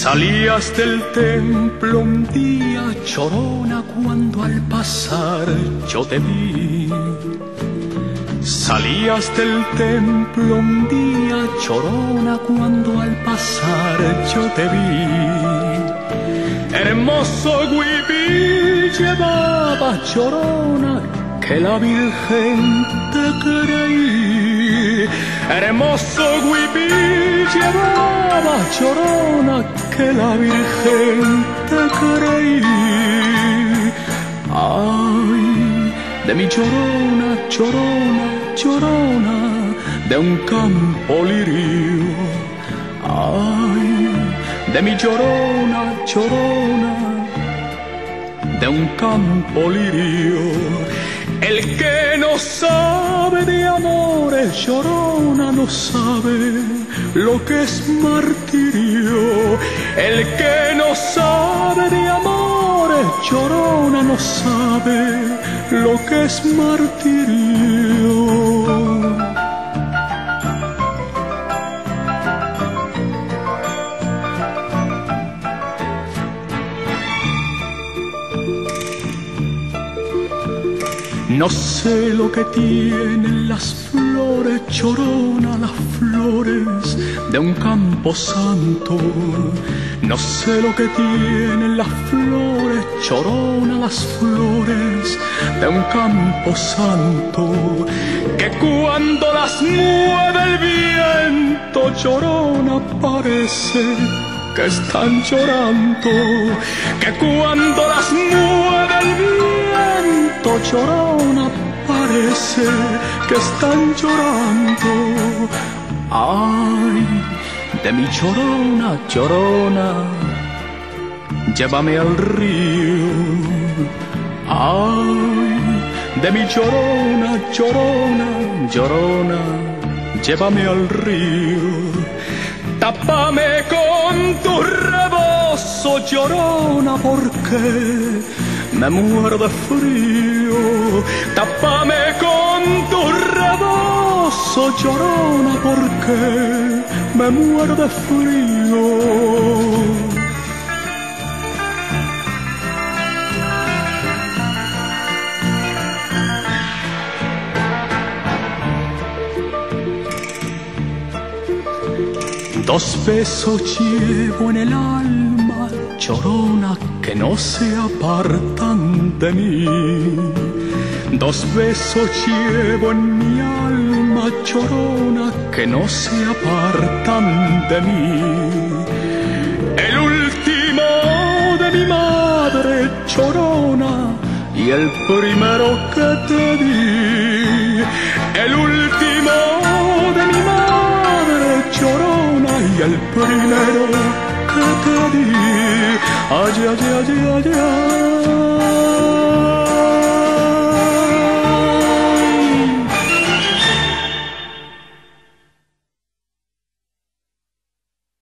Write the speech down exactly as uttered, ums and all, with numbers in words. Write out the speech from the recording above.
Salías del templo un día, llorona, cuando al pasar yo te vi. Salías del templo un día, llorona, cuando al pasar yo te vi. Hermoso huipil llevaba, llorona, que la Virgen te creí. Hermoso huipil llevaba, llorona, que la Virgen te creí. Ay, de mi llorona, llorona, llorona, de un campo lirio. Ay, de mi llorona, llorona, de un campo lirio. El que no sabe de amores, llorona, no sabe lo que es martirio. El que no sabe de amores, llorona, no sabe lo que es martirio. No sé lo que tienen las flores, llorona, las flores de un campo santo. No sé lo que tienen las flores, llorona, las flores de un campo santo, que cuando las mueve el viento, llorona, parece que están llorando. Que cuando las mueve el viento, llorona, parece que están llorando. Ay, de mi llorona, llorona, llévame al río. Ay, de mi llorona, llorona, llorona, llévame al río. Tápame con tu rebozo, llorona, porque me muero de frío. Tápame con tu rebozo, llorona, porque me muero de frío. Dos besos llevo en el alma, llorona, que no se apartan de mí. Dos besos llevo en mi alma, llorona, que no se apartan de mí. El último de mi madre, llorona, y el primero que te di. El último de mi madre, llorona, y el primero que te di. Ay, ay, ay, ay, ay.